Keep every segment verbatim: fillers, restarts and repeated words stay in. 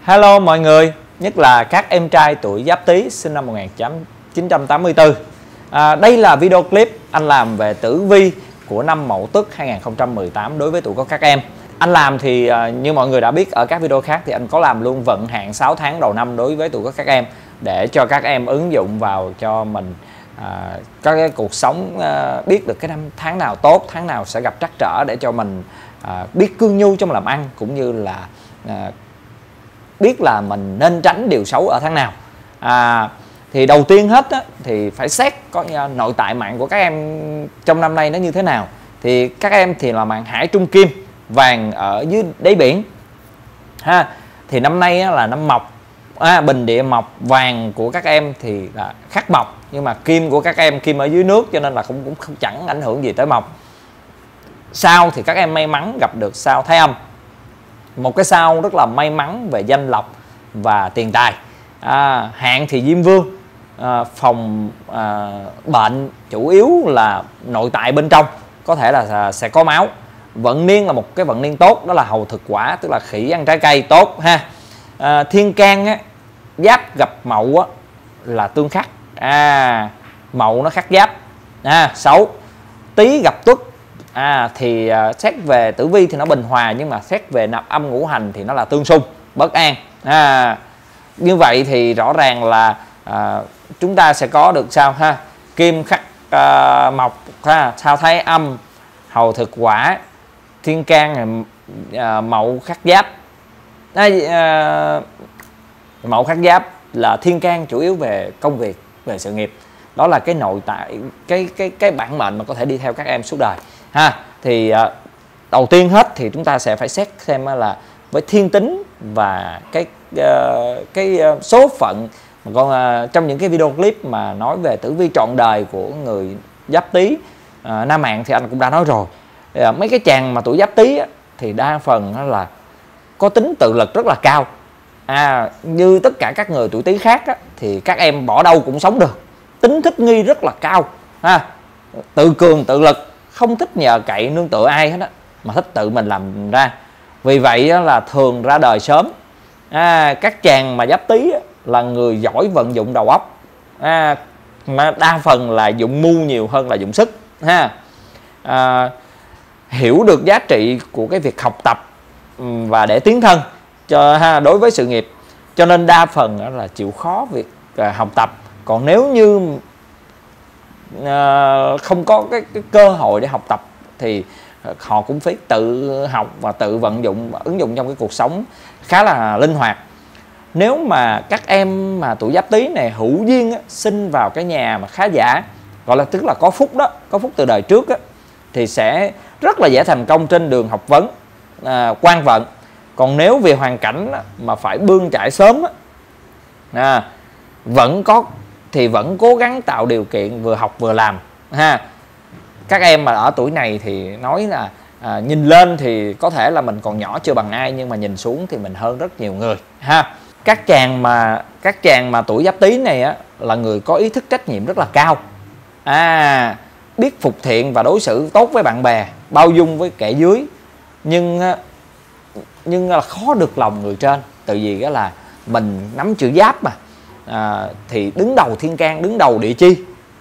Hello mọi người, nhất là các em trai tuổi Giáp Tý sinh năm một nghìn chín trăm tám mươi tư. à, Đây là video clip anh làm về tử vi của năm Mậu Tuất hai nghìn không trăm mười tám đối với tuổi của các em. Anh làm thì à, như mọi người đã biết ở các video khác thì anh có làm luôn vận hạn sáu tháng đầu năm đối với tuổi của các em, để cho các em ứng dụng vào cho mình à, có cái cuộc sống, à, biết được cái năm tháng nào tốt, tháng nào sẽ gặp trắc trở, để cho mình à, biết cương nhu trong làm ăn, cũng như là à, biết là mình nên tránh điều xấu ở tháng nào. à, Thì đầu tiên hết á, thì phải xét có nội tại mạng của các em trong năm nay nó như thế nào. Thì các em thì là mạng Hải Trung Kim, vàng ở dưới đáy biển ha. Thì năm nay á, là năm mộc, à, bình địa mộc, vàng của các em thì là khắc mộc, nhưng mà kim của các em kim ở dưới nước, cho nên là cũng cũng không chẳng ảnh hưởng gì tới mộc. Sao thì các em may mắn gặp được sao Thái Âm, một cái sao rất là may mắn về danh lộc và tiền tài. à, Hạn thì Diêm Vương, à, phòng à, bệnh chủ yếu là nội tại bên trong, có thể là sẽ có máu. Vận niên là một cái vận niên tốt, đó là hầu thực quả, tức là khỉ ăn trái cây tốt ha. à, Thiên can á, Giáp gặp Mậu á, là tương khắc. à, Mậu nó khắc Giáp, à, xấu. Tý gặp Tuất, À, thì uh, xét về tử vi thì nó bình hòa, nhưng mà xét về nạp âm ngũ hành thì nó là tương xung, bất an. à, Như vậy thì rõ ràng là uh, chúng ta sẽ có được sao ha, kim khắc uh, mộc ha, sao Thái Âm, hầu thực quả, thiên can, uh, Mậu khắc Giáp. à, uh, Mậu khắc Giáp là thiên can chủ yếu về công việc, về sự nghiệp. Đó là cái nội tại, cái cái cái bản mệnh mà có thể đi theo các em suốt đời ha. Thì uh, đầu tiên hết thì chúng ta sẽ phải xét xem là với thiên tính và cái uh, cái uh, số phận mà con uh, trong những cái video clip mà nói về tử vi trọn đời của người Giáp Tý, uh, nam mạng thì anh cũng đã nói rồi. uh, mấy cái chàng mà tuổi Giáp Tý á, thì đa phần đó là có tính tự lực rất là cao. à, Như tất cả các người tuổi Tý khác á, thì các em bỏ đâu cũng sống được, tính thích nghi rất là cao ha, tự cường tự lực, không thích nhờ cậy nương tựa ai hết á, mà thích tự mình làm ra. Vì vậy á, là thường ra đời sớm. à, Các chàng mà Giáp Tý á, là người giỏi vận dụng đầu óc, à, mà đa phần là dụng mưu nhiều hơn là dụng sức ha. à, Hiểu được giá trị của cái việc học tập và để tiến thân cho ha, đối với sự nghiệp, cho nên đa phần đó là chịu khó việc à, học tập. Còn nếu như uh, không có cái, cái cơ hội để học tập thì họ cũng phải tự học và tự vận dụng, ứng dụng trong cái cuộc sống khá là linh hoạt. Nếu mà các em mà tuổi Giáp Tý này hữu duyên á, sinh vào cái nhà mà khá giả, gọi là tức là có phúc đó, có phúc từ đời trước á, thì sẽ rất là dễ thành công trên đường học vấn, à, quan vận. Còn nếu vì hoàn cảnh á, mà phải bươn chải sớm á, à, vẫn có thì vẫn cố gắng tạo điều kiện vừa học vừa làm ha. Các em mà ở tuổi này thì nói là à, nhìn lên thì có thể là mình còn nhỏ chưa bằng ai, nhưng mà nhìn xuống thì mình hơn rất nhiều người ha. Các chàng mà các chàng mà tuổi Giáp Tý này á, là người có ý thức trách nhiệm rất là cao, à, biết phục thiện và đối xử tốt với bạn bè, bao dung với kẻ dưới, nhưng nhưng là khó được lòng người trên. Tại vì đó là mình nắm chữ Giáp mà, à, thì đứng đầu thiên can, đứng đầu địa chi,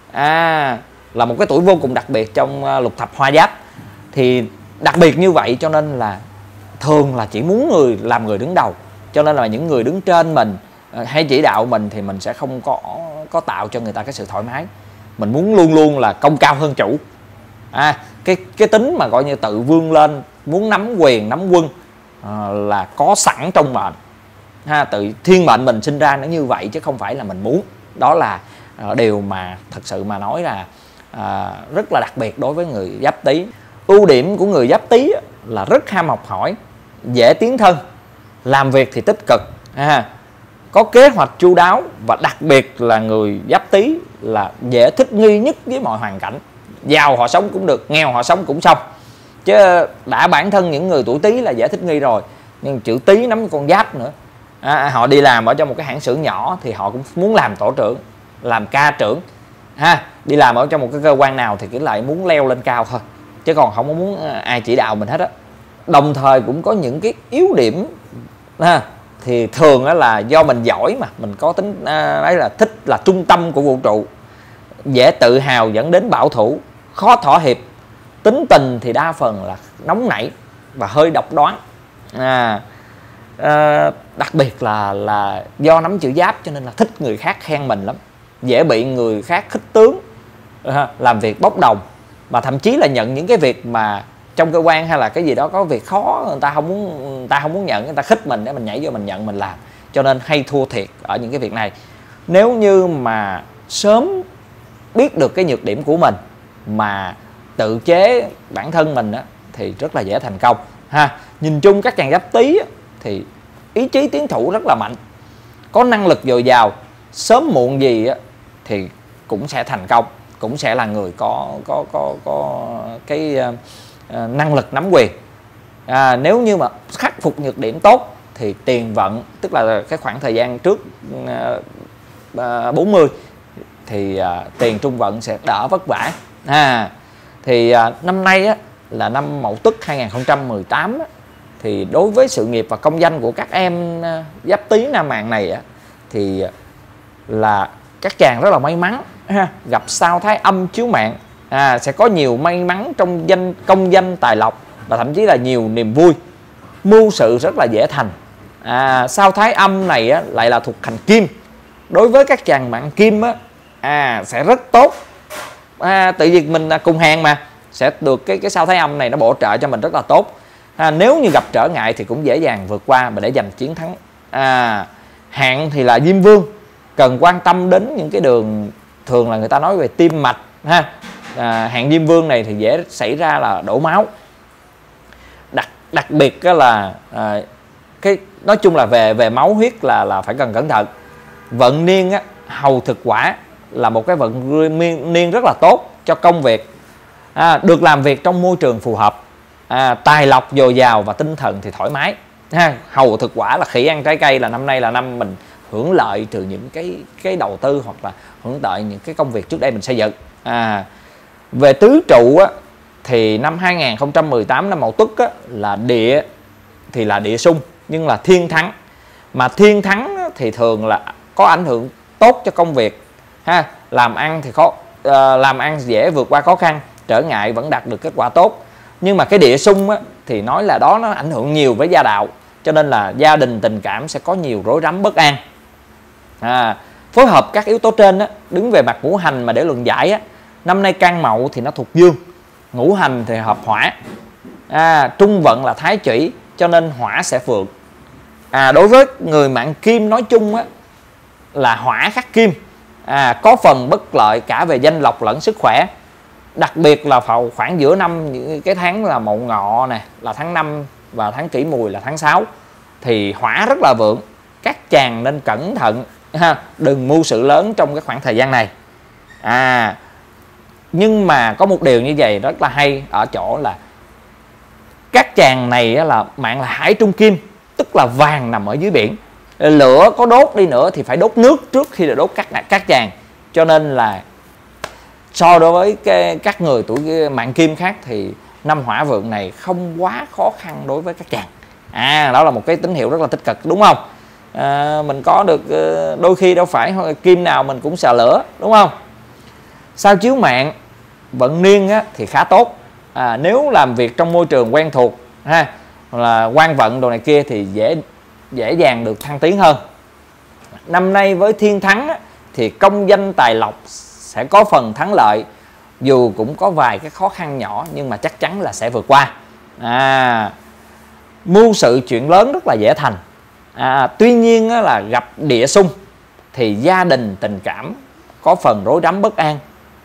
à, là một cái tuổi vô cùng đặc biệt trong uh, lục thập hoa Giáp. Thì đặc biệt như vậy cho nên là thường là chỉ muốn người làm người đứng đầu, cho nên là những người đứng trên mình uh, hay chỉ đạo mình thì mình sẽ không có có tạo cho người ta cái sự thoải mái. Mình muốn luôn luôn là công cao hơn chủ, à, cái cái tính mà gọi như tự vươn lên, muốn nắm quyền nắm quân uh, là có sẵn trong mệnh ha. Tự thiên mệnh mình sinh ra nó như vậy chứ không phải là mình muốn. Đó là uh, điều mà thật sự mà nói là uh, rất là đặc biệt đối với người Giáp Tý. Ưu điểm của người Giáp Tý là rất ham học hỏi, dễ tiến thân, làm việc thì tích cực, ha, có kế hoạch chu đáo, và đặc biệt là người Giáp Tý là dễ thích nghi nhất với mọi hoàn cảnh. Giàu họ sống cũng được, nghèo họ sống cũng xong. Chứ đã bản thân những người tuổi Tý là dễ thích nghi rồi, nhưng chữ Tý nắm con Giáp nữa, à, họ đi làm ở trong một cái hãng xưởng nhỏ thì họ cũng muốn làm tổ trưởng, làm ca trưởng ha. Đi làm ở trong một cái cơ quan nào thì cứ lại muốn leo lên cao thôi, chứ còn không có muốn ai chỉ đạo mình hết á. Đồng thời cũng có những cái yếu điểm ha, thì thường á là do mình giỏi mà mình có tính à, đấy là thích là trung tâm của vũ trụ, dễ tự hào dẫn đến bảo thủ, khó thỏa hiệp, tính tình thì đa phần là nóng nảy và hơi độc đoán. à, à, đặc biệt là là do nắm chữ Giáp cho nên là thích người khác khen mình lắm, dễ bị người khác khích tướng, à, làm việc bốc đồng, và thậm chí là nhận những cái việc mà trong cơ quan hay là cái gì đó có việc khó người ta không muốn người ta không muốn nhận, người ta khích mình để mình nhảy vô mình nhận mình làm, cho nên hay thua thiệt ở những cái việc này. Nếu như mà sớm biết được cái nhược điểm của mình mà tự chế bản thân mình á, thì rất là dễ thành công ha. Nhìn chung các chàng Giáp Tý á, thì ý chí tiến thủ rất là mạnh, có năng lực dồi dào, sớm muộn gì á, thì cũng sẽ thành công, cũng sẽ là người có có có có cái uh, năng lực nắm quyền. À, nếu như mà khắc phục nhược điểm tốt thì tiền vận, tức là cái khoảng thời gian trước uh, uh, bốn mươi thì uh, tiền trung vận sẽ đỡ vất vả. À, thì uh, năm nay á, là năm Mậu Tuất hai nghìn không trăm mười tám á, thì đối với sự nghiệp và công danh của các em uh, Giáp Tý nam mạng này á, thì uh, là các chàng rất là may mắn ha, gặp sao Thái Âm chiếu mạng, à, sẽ có nhiều may mắn trong danh công danh tài lộc và thậm chí là nhiều niềm vui, mưu sự rất là dễ thành. À, sao Thái Âm này á, lại là thuộc hành kim, đối với các chàng mạng kim á, à, sẽ rất tốt. À, tự nhiên mình cùng hàng mà sẽ được cái cái sao Thái Âm này nó bổ trợ cho mình rất là tốt. À, nếu như gặp trở ngại thì cũng dễ dàng vượt qua và để giành chiến thắng. À, hạn thì là Diêm Vương, cần quan tâm đến những cái đường thường là người ta nói về tim mạch ha. À, hạn Diêm Vương này thì dễ xảy ra là đổ máu. Đặc đặc biệt là à, cái nói chung là về về máu huyết là là phải cần cẩn thận. Vận niên á, hầu thực quả là một cái vận niên rất là tốt cho công việc. À, được làm việc trong môi trường phù hợp. À, tài lộc dồi dào và tinh thần thì thoải mái. Ha, hầu thực quả là khỉ ăn trái cây, là năm nay là năm mình hưởng lợi từ những cái cái đầu tư hoặc là hưởng lợi những cái công việc trước đây mình xây dựng. À, về tứ trụ á, thì năm hai nghìn không trăm mười tám năm Mậu Tuất á, là địa thì là địa xung nhưng là thiên thắng, mà thiên thắng á, thì thường là có ảnh hưởng tốt cho công việc ha, làm ăn thì khó uh, làm ăn dễ vượt qua khó khăn, trở ngại vẫn đạt được kết quả tốt. Nhưng mà cái địa xung á, thì nói là đó nó ảnh hưởng nhiều với gia đạo, cho nên là gia đình tình cảm sẽ có nhiều rối rắm bất an. À, phối hợp các yếu tố trên á, đứng về mặt ngũ hành mà để luận giải á, năm nay can Mậu thì nó thuộc dương, ngũ hành thì hợp hỏa. À, trung vận là Thái Chủy cho nên hỏa sẽ vượng. À, đối với người mạng kim nói chung á, là hỏa khắc kim, à, có phần bất lợi cả về danh lộc lẫn sức khỏe. Đặc biệt là vào khoảng giữa năm, những cái tháng là Mậu Ngọ nè là tháng năm và tháng Kỷ Mùi là tháng sáu thì hỏa rất là vượng, các chàng nên cẩn thận ha, đừng mưu sự lớn trong cái khoảng thời gian này. À, nhưng mà có một điều như vậy rất là hay ở chỗ là các chàng này là mạng là hải trung kim, tức là vàng nằm ở dưới biển, lửa có đốt đi nữa thì phải đốt nước trước khi là đốt các các chàng, cho nên là so đối với cái, các người tuổi mạng kim khác thì năm hỏa vượng này không quá khó khăn đối với các chàng. À, đó là một cái tín hiệu rất là tích cực, đúng không? À, mình có được đôi khi đâu phải kim nào mình cũng sợ lửa, đúng không? Sao chiếu mạng vận niên á, thì khá tốt. À, nếu làm việc trong môi trường quen thuộc ha, là quan vận đồ này kia thì dễ dễ dàng được thăng tiến hơn. Năm nay với thiên thắng á, thì công danh tài lộc sẽ có phần thắng lợi, dù cũng có vài cái khó khăn nhỏ nhưng mà chắc chắn là sẽ vượt qua. À, mưu sự chuyện lớn rất là dễ thành. À, tuy nhiên á, là gặp địa xung thì gia đình tình cảm có phần rối rắm bất an.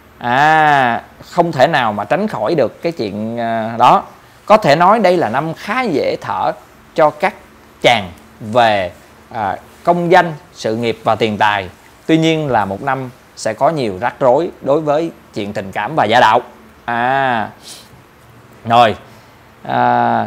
À, không thể nào mà tránh khỏi được cái chuyện đó. Có thể nói đây là năm khá dễ thở cho các chàng về à, công danh, sự nghiệp và tiền tài. Tuy nhiên là một năm sẽ có nhiều rắc rối đối với chuyện tình cảm và gia đạo. À, rồi à,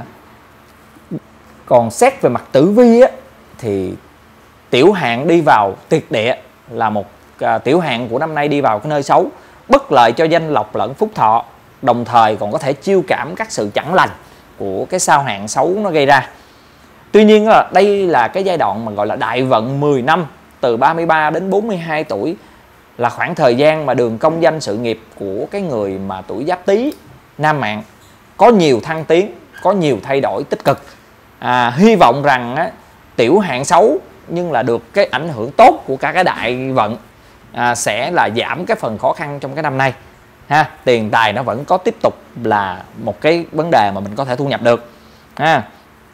còn xét về mặt tử vi á, thì tiểu hạn đi vào tuyệt địa là một à, tiểu hạn của năm nay đi vào cái nơi xấu, bất lợi cho danh lộc lẫn phúc thọ, đồng thời còn có thể chiêu cảm các sự chẳng lành của cái sao hạn xấu nó gây ra. Tuy nhiên là đây là cái giai đoạn mà gọi là đại vận mười năm, từ ba mươi ba đến bốn mươi hai tuổi, là khoảng thời gian mà đường công danh sự nghiệp của cái người mà tuổi Giáp Tý nam mạng có nhiều thăng tiến, có nhiều thay đổi tích cực. À, hy vọng rằng á, tiểu hạn xấu nhưng là được cái ảnh hưởng tốt của cả cái đại vận, à, sẽ là giảm cái phần khó khăn trong cái năm nay ha. Tiền tài nó vẫn có tiếp tục là một cái vấn đề mà mình có thể thu nhập được ha.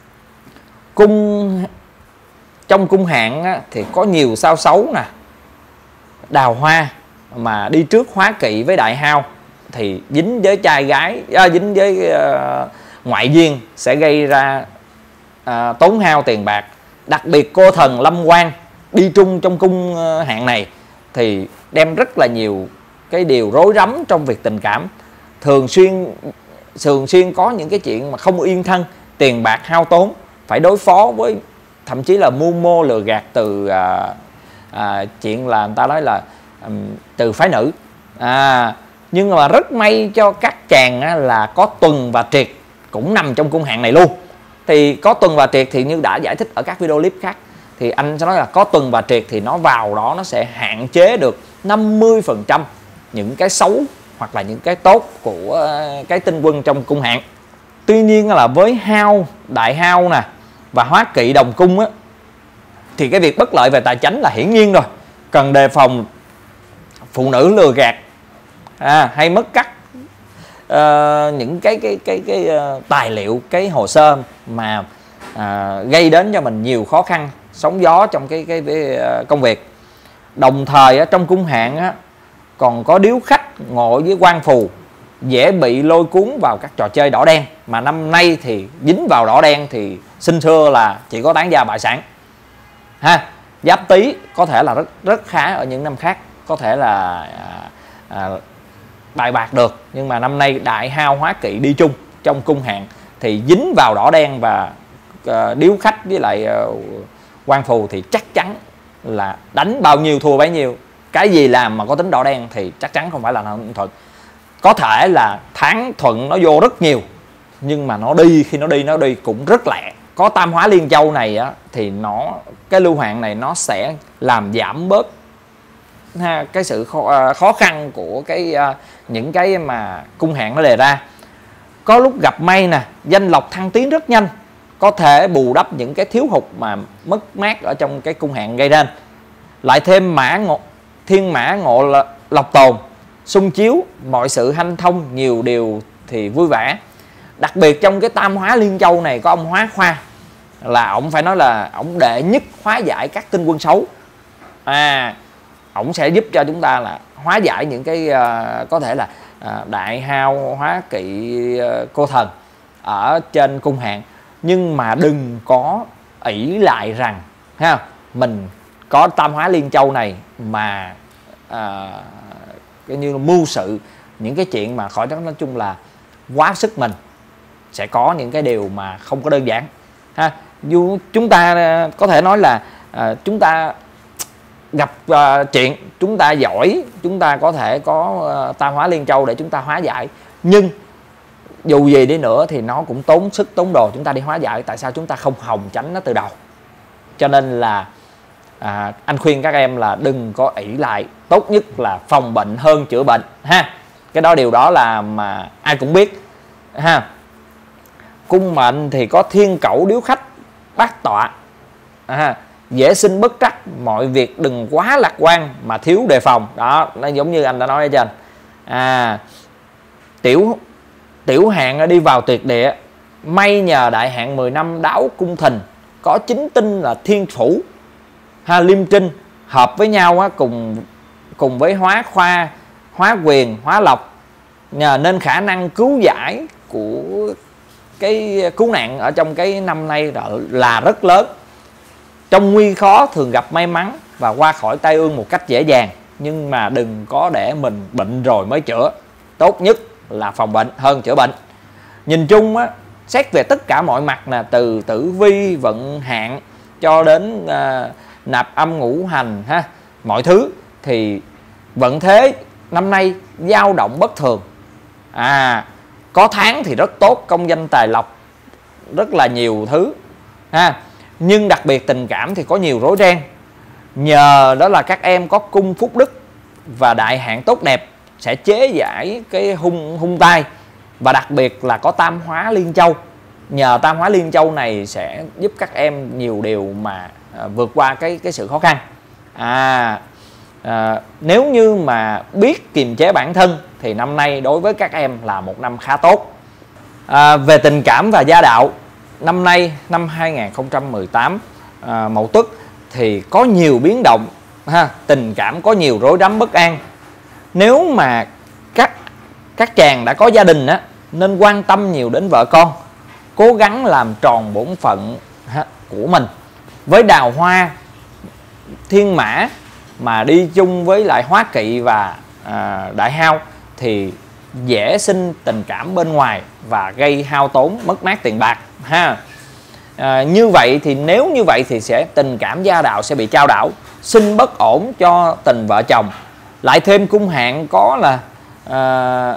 Cung trong cung hạn á, thì có nhiều sao xấu nè, đào hoa mà đi trước hóa kỵ với đại hao thì dính với trai gái, à, dính với uh, ngoại duyên sẽ gây ra uh, tốn hao tiền bạc. Đặc biệt cô thần lâm quan đi trung trong cung uh, hạn này thì đem rất là nhiều cái điều rối rắm trong việc tình cảm, thường xuyên thường xuyên có những cái chuyện mà không yên thân, tiền bạc hao tốn, phải đối phó với thậm chí là mưu mô lừa gạt từ à, à, chuyện là người ta nói là um, từ phái nữ. À, nhưng mà rất may cho các chàng á, là có tuần và triệt cũng nằm trong cung hạn này luôn. Thì có tuần và triệt thì như đã giải thích ở các video clip khác, thì anh sẽ nói là có tuần và triệt thì nó vào đó nó sẽ hạn chế được năm mươi phần trăm những cái xấu hoặc là những cái tốt của cái tinh quân trong cung hạn. Tuy nhiên là với hao, đại hao nè và hóa kỵ đồng cung á, thì cái việc bất lợi về tài chính là hiển nhiên rồi. Cần đề phòng phụ nữ lừa gạt, à, hay mất cắt uh, những cái cái cái cái uh, tài liệu, cái hồ sơ mà uh, gây đến cho mình nhiều khó khăn, sóng gió trong cái cái, cái uh, công việc. Đồng thời ở trong cung hạn á, còn có điếu khách ngộ với quan phù, dễ bị lôi cuốn vào các trò chơi đỏ đen. Mà năm nay thì dính vào đỏ đen thì xin xưa là chỉ có tán gia bại sản ha. Giáp Tý có thể là rất rất khá ở những năm khác, có thể là à, à, bài bạc được, nhưng mà năm nay đại hao hóa kỵ đi chung trong cung hạn thì dính vào đỏ đen và à, điếu khách với lại à, quan phù thì chắc chắn là đánh bao nhiêu thua bấy nhiêu. Cái gì làm mà có tính đỏ đen thì chắc chắn không phải là thuận. Có thể là tháng thuận nó vô rất nhiều, nhưng mà nó đi, khi nó đi nó đi cũng rất lẹ. Có tam hóa liên châu này á, thì nó cái lưu hạn này nó sẽ làm giảm bớt ha, cái sự khó, khó khăn của cái những cái mà cung hạn nó đề ra. Có lúc gặp may nè, danh lộc thăng tiến rất nhanh, có thể bù đắp những cái thiếu hụt mà mất mát ở trong cái cung hạn gây ra. Lại thêm mã ngộ, thiên mã ngộ lộc tồn, xung chiếu, mọi sự hanh thông, nhiều điều thì vui vẻ. Đặc biệt trong cái tam hóa liên châu này có ông Hóa Khoa, là ông phải nói là ông đệ nhất hóa giải các tinh quân xấu. À, ông sẽ giúp cho chúng ta là hóa giải những cái uh, có thể là uh, đại hao, hóa kỵ, uh, cô thần ở trên cung hạn. Nhưng mà đừng có ỷ lại rằng ha, mình có tam hóa liên châu này mà uh, cái như là mưu sự những cái chuyện mà khỏi đó, nói chung là quá sức mình, sẽ có những cái điều mà không có đơn giản ha. Dù chúng ta có thể nói là à, chúng ta gặp à, chuyện, chúng ta giỏi, chúng ta có thể có à, tam hóa liên châu để chúng ta hóa giải, nhưng dù gì đi nữa thì nó cũng tốn sức tốn đồ chúng ta đi hóa giải. Tại sao chúng ta không hòng tránh nó từ đầu? Cho nên là à, anh khuyên các em là đừng có ỷ lại, tốt nhất là phòng bệnh hơn chữa bệnh ha. Cái đó điều đó là mà ai cũng biết ha. Cung mệnh thì có thiên cẩu điếu khách bát tọa, à, dễ sinh bất trắc, mọi việc đừng quá lạc quan mà thiếu đề phòng. Đó, nó giống như anh đã nói ở trên. À, tiểu tiểu hạn đi vào tuyệt địa, may nhờ đại hạn mười năm đáo cung thìn, có chính tinh là thiên phủ ha, liêm trinh hợp với nhau á, cùng cùng với hóa khoa, hóa quyền, hóa lộc, nhờ nên khả năng cứu giải của cái cứu nạn ở trong cái năm nay là rất lớn. Trong nguy khó thường gặp may mắn và qua khỏi tai ương một cách dễ dàng, nhưng mà đừng có để mình bệnh rồi mới chữa. Tốt nhất là phòng bệnh hơn chữa bệnh. Nhìn chung á, xét về tất cả mọi mặt là từ tử vi, vận hạn cho đến uh, nạp âm ngũ hành ha, mọi thứ thì vận thế năm nay dao động bất thường. À, có tháng thì rất tốt, công danh tài lộc rất là nhiều thứ ha. Nhưng đặc biệt tình cảm thì có nhiều rối ren. Nhờ đó là các em có cung phúc đức và đại hạn tốt đẹp sẽ chế giải cái hung hung tai, và đặc biệt là có tam hóa liên châu. Nhờ tam hóa liên châu này sẽ giúp các em nhiều điều mà à, vượt qua cái cái sự khó khăn. À, à nếu như mà biết kiềm chế bản thân thì năm nay đối với các em là một năm khá tốt. À, về tình cảm và gia đạo, năm nay năm hai nghìn không trăm mười tám à, Mậu Tuất thì có nhiều biến động ha, tình cảm có nhiều rối rắm bất an. Nếu mà các các chàng đã có gia đình á, nên quan tâm nhiều đến vợ con, cố gắng làm tròn bổn phận ha, của mình. Với đào hoa thiên mã mà đi chung với lại hóa kỵ và à, đại hao thì dễ sinh tình cảm bên ngoài và gây hao tốn mất mát tiền bạc ha. À, như vậy thì nếu như vậy thì sẽ tình cảm gia đạo sẽ bị chao đảo, sinh bất ổn cho tình vợ chồng. Lại thêm cung hạn có là à,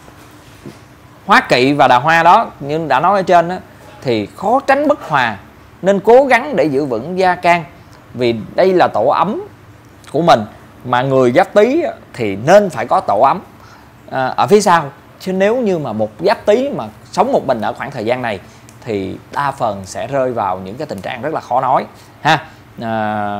hóa kỵ và đào hoa đó, như đã nói ở trên đó, thì khó tránh bất hòa, nên cố gắng để giữ vững gia can, vì đây là tổ ấm của mình, mà người Giáp Tý thì nên phải có tổ ấm à, ở phía sau. Chứ nếu như mà một Giáp Tý mà sống một mình ở khoảng thời gian này thì đa phần sẽ rơi vào những cái tình trạng rất là khó nói ha. À,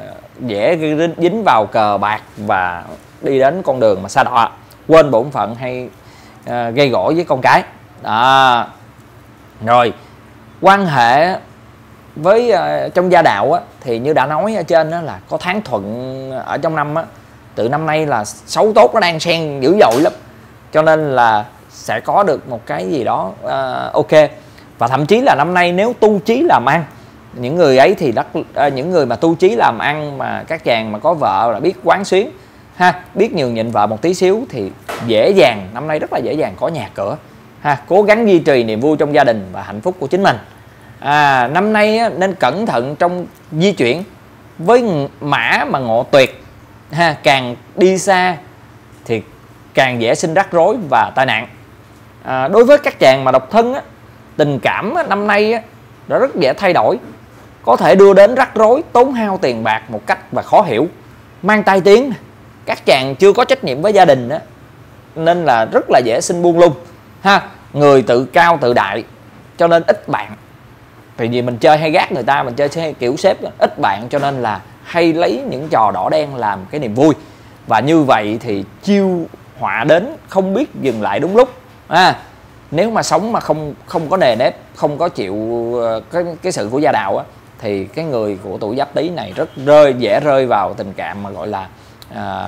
dễ dính vào cờ bạc và đi đến con đường mà sa đọa, quên bổn phận hay à, gây gổ với con cái. À, rồi quan hệ với uh, trong gia đạo á, thì như đã nói ở trên đó là có tháng thuận ở trong năm á, từ năm nay là xấu tốt nó đang xen dữ dội lắm, cho nên là sẽ có được một cái gì đó uh, ok. Và thậm chí là năm nay nếu tu chí làm ăn, những người ấy thì đắc, uh, những người mà tu chí làm ăn mà các chàng mà có vợ là biết quán xuyến ha, biết nhường nhịn vợ một tí xíu thì dễ dàng, năm nay rất là dễ dàng có nhà cửa ha. Cố gắng duy trì niềm vui trong gia đình và hạnh phúc của chính mình. À, năm nay á, nên cẩn thận trong di chuyển, với mã mà ngộ tuyệt ha, càng đi xa thì càng dễ sinh rắc rối và tai nạn. À, đối với các chàng mà độc thân á, tình cảm á, năm nay á, đã rất dễ thay đổi, có thể đưa đến rắc rối, tốn hao tiền bạc một cách và khó hiểu, mang tai tiếng. Các chàng chưa có trách nhiệm với gia đình á, nên là rất là dễ sinh buông lung ha. Người tự cao tự đại cho nên ít bạn, vì vì mình chơi hay gác người ta, mình chơi hay kiểu xếp ít bạn, cho nên là hay lấy những trò đỏ đen làm cái niềm vui, và như vậy thì chiêu họa đến không biết dừng lại đúng lúc. À, nếu mà sống mà không không có nề nếp, không có chịu cái cái sự của gia đạo á, thì cái người của tuổi Giáp Tý này rất rơi dễ rơi vào tình cảm mà gọi là à,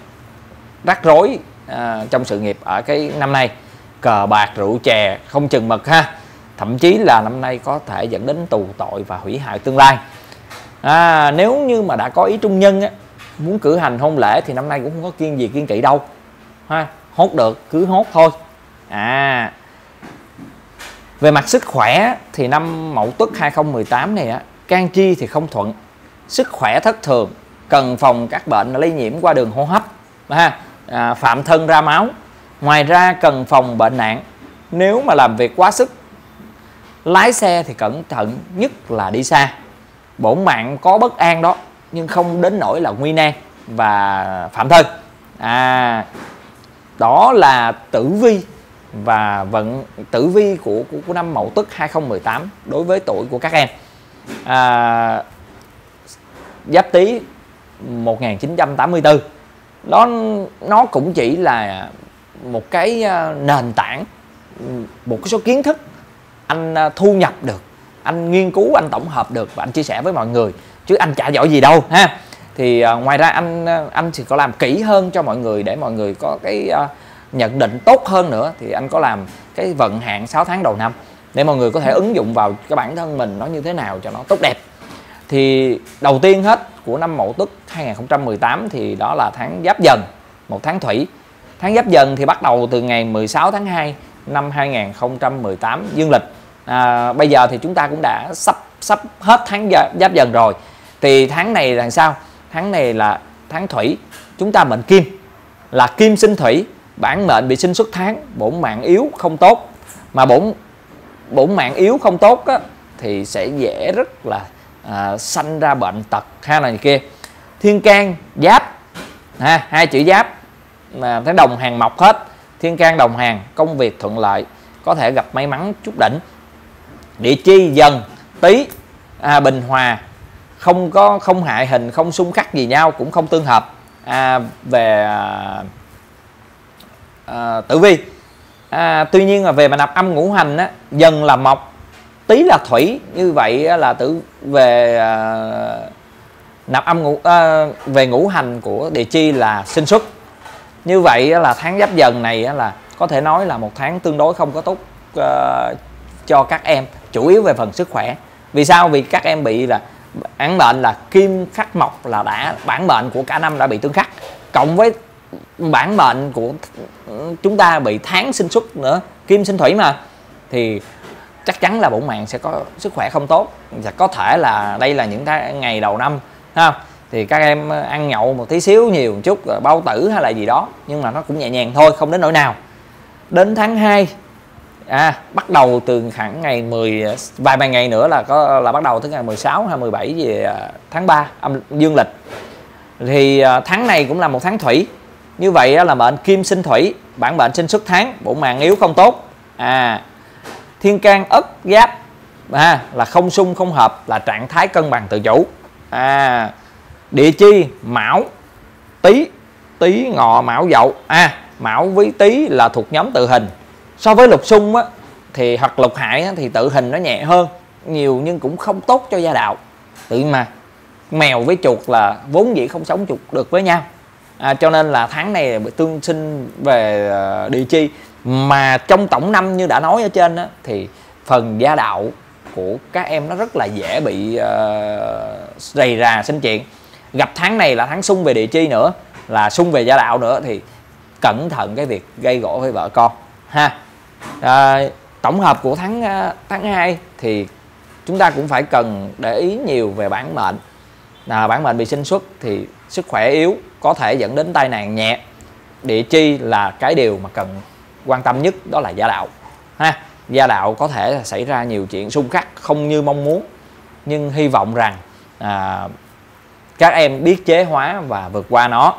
rắc rối à, trong sự nghiệp ở cái năm nay. Cờ bạc rượu chè không chừng mực ha, thậm chí là năm nay có thể dẫn đến tù tội và hủy hoại tương lai. À, nếu như mà đã có ý trung nhân á, muốn cử hành hôn lễ thì năm nay cũng không có kiêng gì kiêng kỵ đâu ha, hốt được cứ hốt thôi. À, về mặt sức khỏe thì năm Mậu Tuất hai không một tám này á, can chi thì không thuận, sức khỏe thất thường, cần phòng các bệnh lây nhiễm qua đường hô hấp ha, à, phạm thân ra máu. Ngoài ra cần phòng bệnh nạn, nếu mà làm việc quá sức, lái xe thì cẩn thận nhất là đi xa. Bổn mạng có bất an đó, nhưng không đến nỗi là nguy nan và phạm thân. À, đó là tử vi và vận tử vi của của, của năm Mậu Tuất hai không một tám đối với tuổi của các em. À, Giáp Tý một nghìn chín trăm tám mươi tư, đó nó cũng chỉ là một cái nền tảng, một cái số kiến thức anh thu nhập được, anh nghiên cứu, anh tổng hợp được và anh chia sẻ với mọi người, chứ anh chả giỏi gì đâu ha. Thì uh, ngoài ra anh anh thì có làm kỹ hơn cho mọi người để mọi người có cái uh, nhận định tốt hơn nữa. Thì anh có làm cái vận hạn sáu tháng đầu năm để mọi người có thể ứng dụng vào cái bản thân mình nó như thế nào cho nó tốt đẹp. Thì đầu tiên hết của năm Mậu Tuất hai không một tám thì đó là tháng Giáp Dần, một tháng thủy. Tháng Giáp Dần thì bắt đầu từ ngày mười sáu tháng hai năm hai không một tám dương lịch. À, bây giờ thì chúng ta cũng đã sắp sắp hết tháng Giáp Dần rồi. Thì tháng này là sao? Tháng này là tháng thủy, chúng ta mệnh kim, là kim sinh thủy, bản mệnh bị sinh xuất tháng, bổn mạng yếu không tốt. Mà bổn bổn mạng yếu không tốt á, thì sẽ dễ rất là à, sanh ra bệnh tật hay là gì kia. Thiên can giáp ha, hai chữ giáp mà thấy đồng hàng mộc hết. Thiên can đồng hàng, công việc thuận lợi, có thể gặp may mắn chút đỉnh. Địa chi dần tý à, bình hòa, không có không hại hình, không xung khắc gì nhau, cũng không tương hợp. À, về à, à, tử vi à, tuy nhiên là về mà nạp âm ngũ hành á, dần là mộc, tý là thủy, như vậy là tử về à, nạp âm ngũ à, về ngũ hành của địa chi là sinh xuất. Như vậy là tháng Giáp Dần này là có thể nói là một tháng tương đối không có tốt uh, cho các em, chủ yếu về phần sức khỏe. Vì sao? Vì các em bị là án mệnh là kim khắc mộc, là đã bản mệnh của cả năm đã bị tương khắc, cộng với bản mệnh của chúng ta bị tháng sinh xuất nữa, kim sinh thủy mà, thì chắc chắn là bổn mạng sẽ có sức khỏe không tốt. Và có thể là đây là những tháng ngày đầu năm ha, thì các em ăn nhậu một tí xíu nhiều một chút, bao tử hay là gì đó, nhưng mà nó cũng nhẹ nhàng thôi, không đến nỗi nào. Đến tháng hai à, bắt đầu từ khoảng ngày mười, vài vài ngày nữa là có là bắt đầu tới ngày mười sáu hay mười bảy về tháng ba âm dương lịch, thì tháng này cũng là một tháng thủy. Như vậy là mệnh kim sinh thủy, bản mệnh sinh xuất tháng, bổn mạng yếu không tốt. À, thiên can ất giáp à, là không xung không hợp, là trạng thái cân bằng tự chủ. À, địa chi mão tý, tý ngọ mão dậu. À, mão với tý là thuộc nhóm tự hình. So với lục xung á, thì hoặc lục hại á, thì tự hình nó nhẹ hơn nhiều, nhưng cũng không tốt cho gia đạo. Tự mà mèo với chuột là vốn dĩ không sống chuột được với nhau. À, cho nên là tháng này tương sinh về uh, địa chi. Mà trong tổng năm như đã nói ở trên á, thì phần gia đạo của các em nó rất là dễ bị uh, rầy rà sinh chuyện. Gặp tháng này là tháng xung về địa chi nữa, là xung về gia đạo nữa, thì cẩn thận cái việc gây gổ với vợ con ha. À, tổng hợp của tháng tháng hai thì chúng ta cũng phải cần để ý nhiều về bản mệnh. À, bản mệnh bị sinh xuất thì sức khỏe yếu, có thể dẫn đến tai nạn nhẹ. Địa chi là cái điều mà cần quan tâm nhất, đó là gia đạo ha. Gia đạo có thể xảy ra nhiều chuyện xung khắc không như mong muốn, nhưng hy vọng rằng à, các em biết chế hóa và vượt qua nó.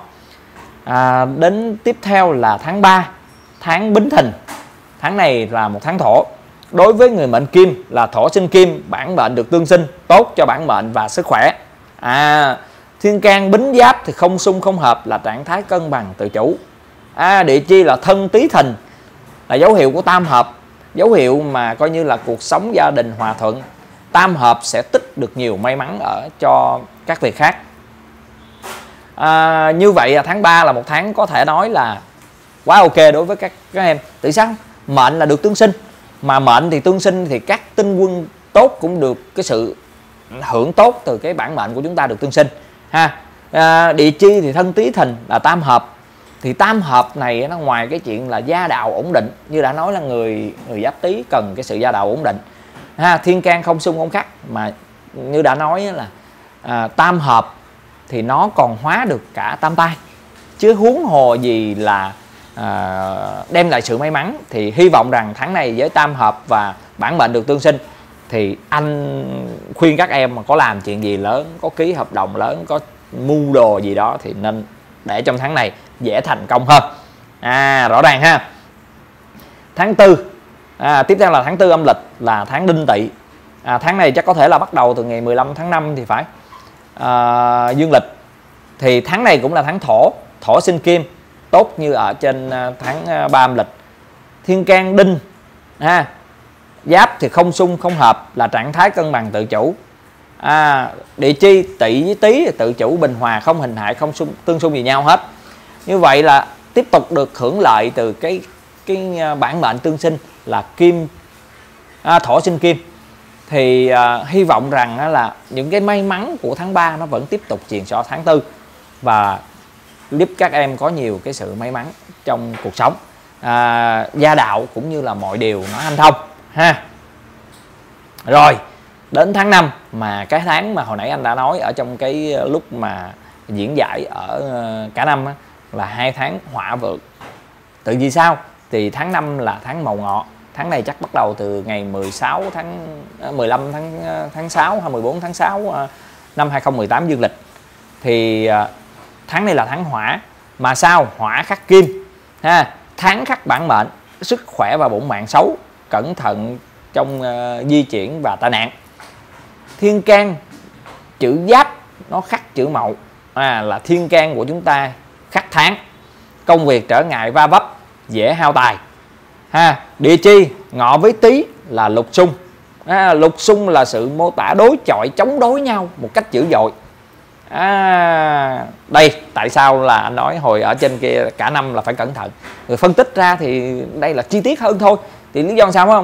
À, đến tiếp theo là tháng ba, tháng Bính Thìn. Tháng này là một tháng thổ. Đối với người mệnh kim là thổ sinh kim, bản mệnh được tương sinh, tốt cho bản mệnh và sức khỏe. À, thiên can Bính Giáp thì không xung không hợp, là trạng thái cân bằng tự chủ. À, địa chi là thân Tý Thìn, là dấu hiệu của tam hợp, dấu hiệu mà coi như là cuộc sống gia đình hòa thuận. Tam hợp sẽ tích được nhiều may mắn ở cho các việc khác. À, như vậy tháng ba là một tháng có thể nói là quá ok đối với các, các em. Tại sao? Mệnh là được tương sinh, mà mệnh thì tương sinh thì các tinh quân tốt cũng được cái sự hưởng tốt từ cái bản mệnh của chúng ta được tương sinh ha. À, địa chi thì thân Tý Thìn là tam hợp, thì tam hợp này nó ngoài cái chuyện là gia đạo ổn định, như đã nói là người người Giáp Tý cần cái sự gia đạo ổn định ha. Thiên can không xung không khắc, mà như đã nói là à, tam hợp thì nó còn hóa được cả tam tai, chứ huống hồ gì là à, đem lại sự may mắn. Thì hy vọng rằng tháng này với tam hợp và bản mệnh được tương sinh, thì anh khuyên các em mà có làm chuyện gì lớn, có ký hợp đồng lớn, có mưu đồ gì đó, thì nên để trong tháng này dễ thành công hơn. À, rõ ràng ha. Tháng tư à, tiếp theo là tháng tư âm lịch, là tháng Đinh Tỵ. À, tháng này chắc có thể là bắt đầu từ ngày mười lăm tháng năm thì phải, à, dương lịch. Thì tháng này cũng là tháng thổ, thổ sinh kim, tốt như ở trên tháng ba âm lịch. Thiên can Đinh ha, Giáp thì không xung không hợp, là trạng thái cân bằng tự chủ. À, địa chi Tỵ với Tý tự chủ bình hòa, không hình hại, không xung, tương xung gì nhau hết. Như vậy là tiếp tục được hưởng lợi từ cái cái bản mệnh tương sinh là kim à, thổ sinh kim. Thì à, hy vọng rằng là những cái may mắn của tháng ba nó vẫn tiếp tục truyền cho tháng tư, và giúp các em có nhiều cái sự may mắn trong cuộc sống, à, gia đạo cũng như là mọi điều nó hanh thông ha. Rồi đến tháng năm, mà cái tháng mà hồi nãy anh đã nói ở trong cái lúc mà diễn giải ở cả năm á, là hai tháng họa vượng. Tự vì sao? Thì tháng năm là tháng Mậu Ngọ, tháng này chắc bắt đầu từ ngày mười sáu tháng mười lăm tháng tháng sáu hay mười bốn tháng sáu năm hai không một tám dương lịch. Thì tháng này là tháng hỏa, mà sao hỏa khắc kim ha, tháng khắc bản mệnh, sức khỏe và bổn mạng xấu, cẩn thận trong uh, di chuyển và tai nạn. Thiên can chữ giáp nó khắc chữ mậu, à, là thiên can của chúng ta khắc tháng, công việc trở ngại va vấp, dễ hao tài ha. Địa chi ngọ với tý là lục xung, à, lục xung là sự mô tả đối chọi chống đối nhau một cách dữ dội. À, đây tại sao là anh nói hồi ở trên kia cả năm là phải cẩn thận, rồi phân tích ra thì đây là chi tiết hơn thôi. Thì lý do sao phải không?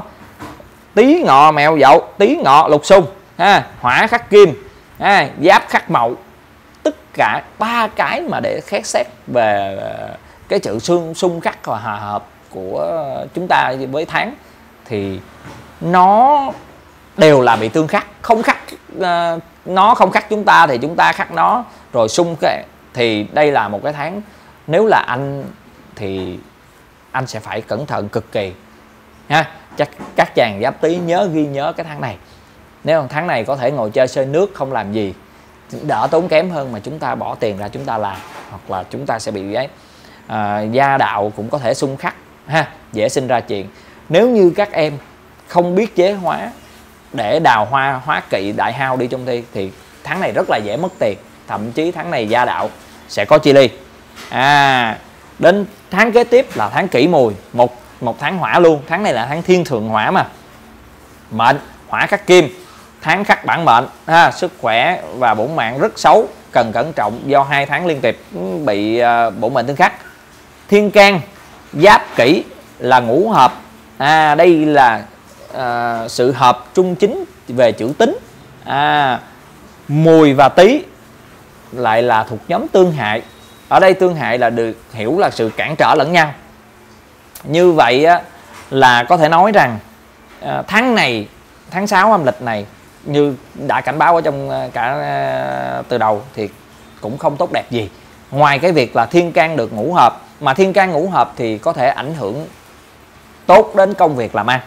Tý ngọ mẹo dậu, tý ngọ lục xung ha, hỏa khắc kim, ha, giáp khắc mậu, tất cả ba cái mà để xét xét về cái sự xung xung khắc và hòa hợp của chúng ta với tháng thì nó đều là bị tương khắc. Không khắc uh, nó không khắc chúng ta thì chúng ta khắc nó, rồi xung cái thì đây là một cái tháng, nếu là anh thì anh sẽ phải cẩn thận cực kỳ ha. Chắc các chàng giáp tý nhớ ghi nhớ cái tháng này. Nếu tháng này có thể ngồi chơi sơi nước không làm gì, đỡ tốn kém hơn mà chúng ta bỏ tiền ra chúng ta làm, hoặc là chúng ta sẽ bị ấy à, gia đạo cũng có thể xung khắc ha, dễ sinh ra chuyện. Nếu như các em không biết chế hóa để đào hoa hóa kỵ đại hao đi trong thi thì tháng này rất là dễ mất tiền, thậm chí tháng này gia đạo sẽ có chia ly. À, đến tháng kế tiếp là tháng Kỷ Mùi, một một tháng hỏa luôn. Tháng này là tháng thiên thượng hỏa mà, mệnh hỏa khắc kim, tháng khắc bản mệnh ha, sức khỏe và bổn mạng rất xấu, cần cẩn trọng do hai tháng liên tiếp bị uh, bổn mệnh tương khắc. Thiên can giáp kỷ là ngũ hợp, à, đây là uh, sự hợp trung chính về chữ tính. À, mùi và tý lại là thuộc nhóm tương hại. Ở đây tương hại là được hiểu là sự cản trở lẫn nhau. Như vậy á, là có thể nói rằng à, tháng này, tháng sáu âm lịch này, như đã cảnh báo ở trong cả à, từ đầu thì cũng không tốt đẹp gì. Ngoài cái việc là thiên can được ngũ hợp, mà thiên can ngũ hợp thì có thể ảnh hưởng tốt đến công việc làm ăn.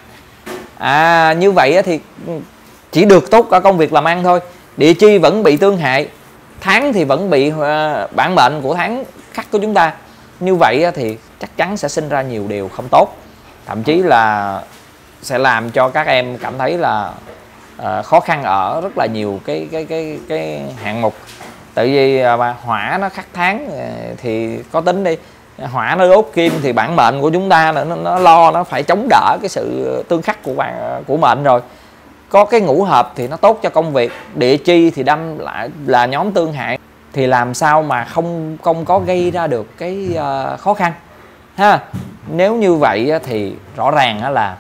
À, như vậy á, thì chỉ được tốt ở công việc làm ăn thôi. Địa chi vẫn bị tương hại, tháng thì vẫn bị uh, bản mệnh của tháng khắc của chúng ta. Như vậy á, thì chắc chắn sẽ sinh ra nhiều điều không tốt, thậm chí là sẽ làm cho các em cảm thấy là uh, khó khăn ở rất là nhiều cái cái cái cái hạng mục. Tại vì uh, hỏa nó khắc tháng uh, thì có tính đi, hỏa nó đốt kim thì bản mệnh của chúng ta nó, nó lo nó phải chống đỡ cái sự tương khắc của bạn của mệnh rồi. Có cái ngũ hợp thì nó tốt cho công việc, địa chi thì đâm lại là nhóm tương hại, thì làm sao mà không không có gây ra được cái uh, khó khăn ha. Nếu như vậy thì rõ ràng là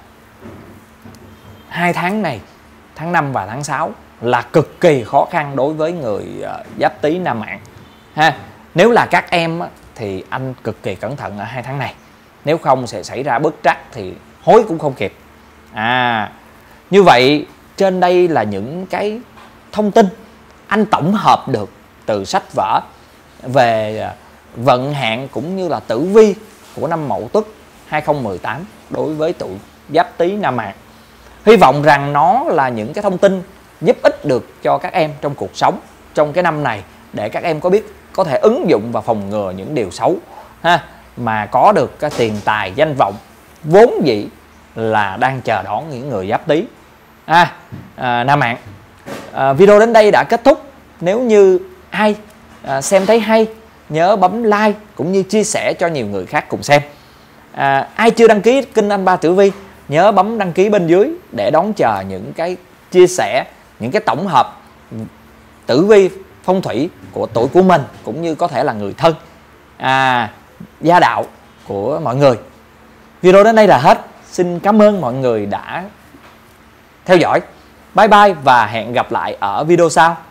hai tháng này, tháng năm và tháng sáu là cực kỳ khó khăn đối với người uh, giáp tý nam mạng ha. Nếu là các em thì anh cực kỳ cẩn thận ở hai tháng này, nếu không sẽ xảy ra bất trắc thì hối cũng không kịp. À, như vậy trên đây là những cái thông tin anh tổng hợp được từ sách vở về vận hạn cũng như là tử vi của năm Mậu Tuất hai không một tám đối với tuổi giáp tý nam mạng. Hy vọng rằng nó là những cái thông tin giúp ích được cho các em trong cuộc sống trong cái năm này, để các em có biết có thể ứng dụng và phòng ngừa những điều xấu ha, mà có được cái tiền tài danh vọng vốn dĩ là đang chờ đón những người giáp tý à, à, nam mạng. À, video đến đây đã kết thúc. Nếu như ai à, xem thấy hay, nhớ bấm like cũng như chia sẻ cho nhiều người khác cùng xem. À, ai chưa đăng ký kênh Anh Ba Tử Vi, nhớ bấm đăng ký bên dưới để đón chờ những cái chia sẻ, những cái tổng hợp tử vi phong thủy của tuổi của mình, cũng như có thể là người thân, à, gia đạo của mọi người. Video đến đây là hết. Xin cảm ơn mọi người đã theo dõi. Bye bye và hẹn gặp lại ở video sau.